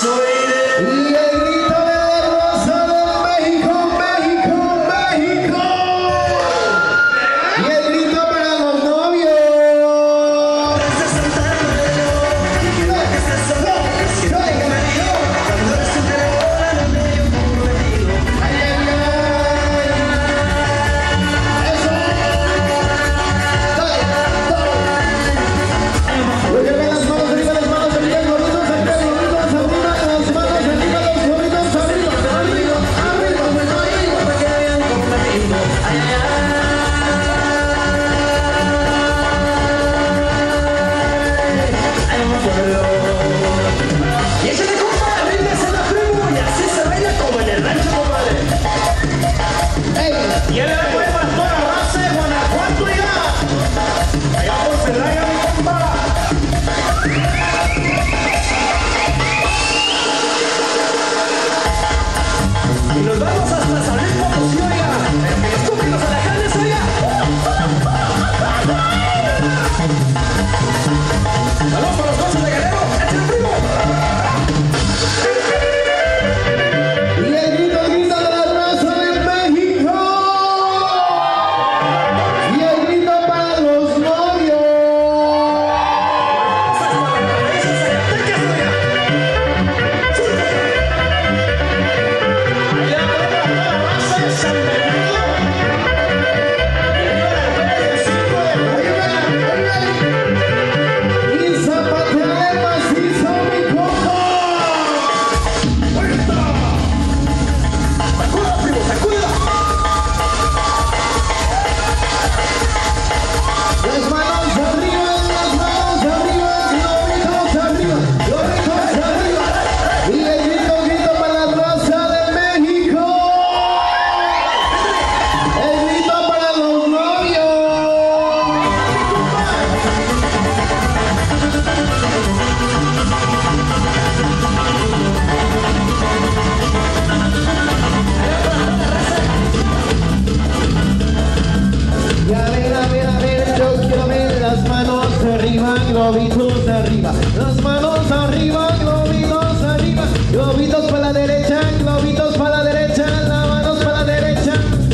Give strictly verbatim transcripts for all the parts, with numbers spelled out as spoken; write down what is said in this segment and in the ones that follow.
globitos arriba, las manos arriba, globitos arriba, globitos para la derecha, globitos para la derecha, las manos para la derecha,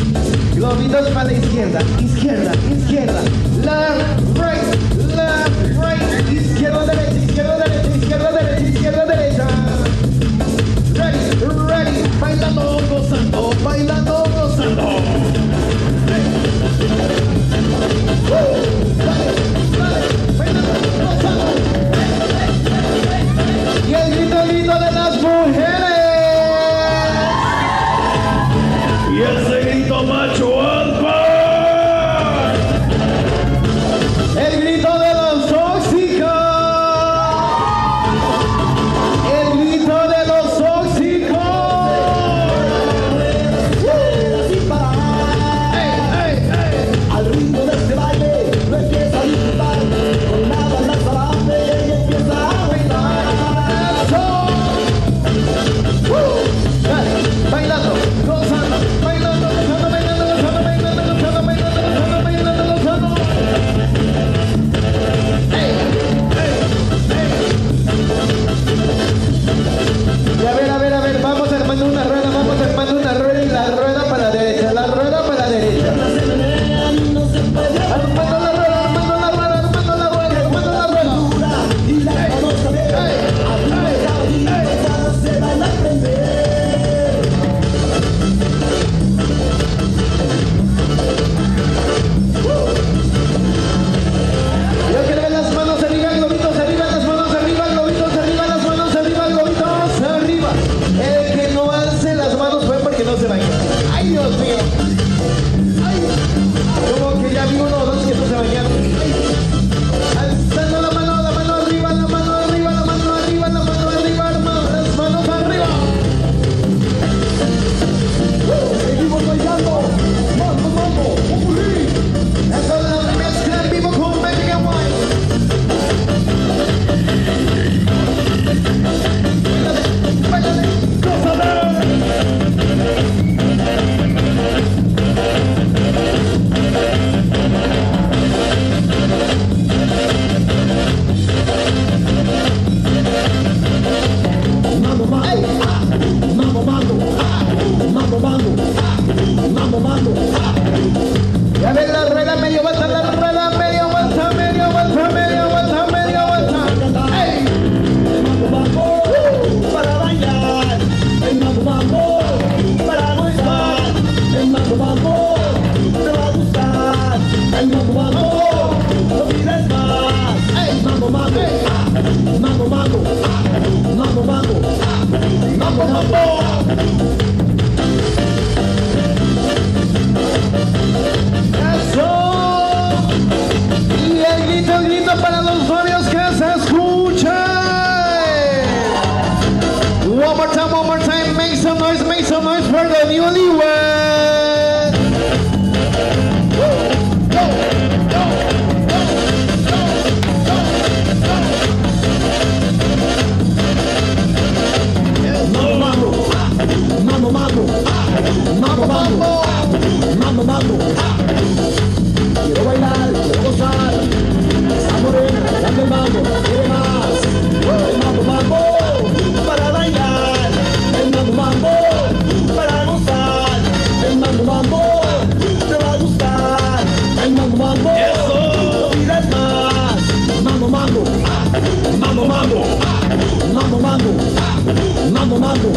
globitos para la izquierda, izquierda, izquierda, left, right, left, right, izquierda, derecha, izquierda, derecha, izquierda, derecha, izquierda, derecha. Ready, ready, bailando, gozando, bailando, gozando. Y el grito lindo de las mujeres. Y ese grito macho alfa. El grito de los tóxicos. El grito de los tóxicos. ¡Ey, ey, ey! Al ritmo de este baile lo empieza a disfrutar, con la balanza adelante y empieza a bailar. Dale, bailando, gozando, bailando, gozando, bailando, gozando. Para los novios que se escuchen. One more time, one more time. Make some noise, make some noise for the newlyweds. Go, go, go, go, go, Mambo, mambo, mambo, mambo, mambo, mambo, mambo. Quiero bailar, quiero gozar. Morena, dame el mambo, quiere más. El mambo, mambo, para bailar. El mambo, mambo, para gozar. El mambo, mambo, te va a gustar. El mambo, mambo, no pidas más. Mambo, mambo, mambo, mambo, mambo, mambo, mambo, mambo.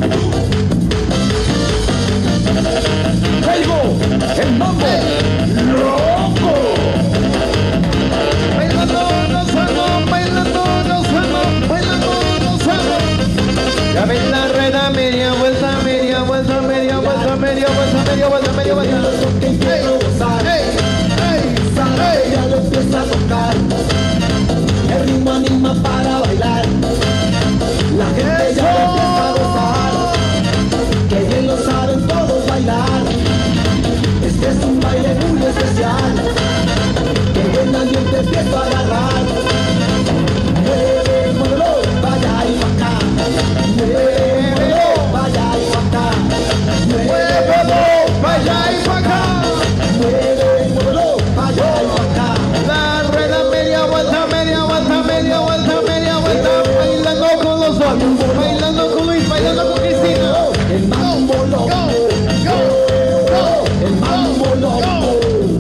Traigo el mambo loco. Bailando, gozando, bailando, gozando, bailando, gozando. Ya ven la rueda, media vuelta, media vuelta, media vuelta, media vuelta, media vuelta, media vuelta. Que quiero gozar, Hey, hey, sabe, ya lo empieza a tocar. El ritmo anima para bailar. La gente ya lo empieza a gozar. Que bien lo saben todos bailar. Este es un baile muy especial. Que el ambiente empieza a agarrar. Mueve, muévelo, vaya y pa' acá. Mueve, muévelo, vaya y pa' acá. muévelo, vaya y pa' acá. Mueve, muévelo, vaya y pa' acá. La rueda, media vuelta, media vuelta, media vuelta, media vuelta. Bailando con los dos, bailando con Luis, bailando con Cristina. El mambo loco, Go, go, el mambo loco.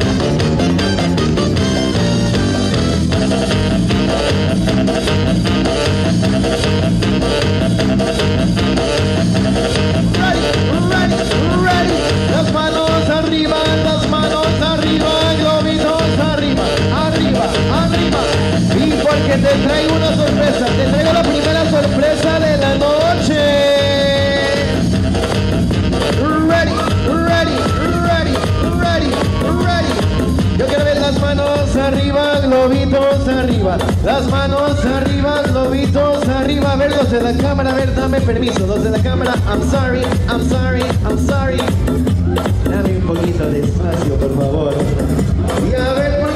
Ready, ready, ready. Las manos arriba, las manos arriba, globitos arriba, arriba, arriba. Y porque te traigo una sorpresa, te traigo la primera sorpresa de la noche. Ready, ready, ready, ready, ready. Yo quiero ver las manos arriba, globitos arriba. Las manos arriba, globitos arriba. A ver, los de la cámara, a ver, dame permiso. Los de la cámara, I'm sorry, I'm sorry, I'm sorry. Dame un poquito de espacio, por favor. Y a ver,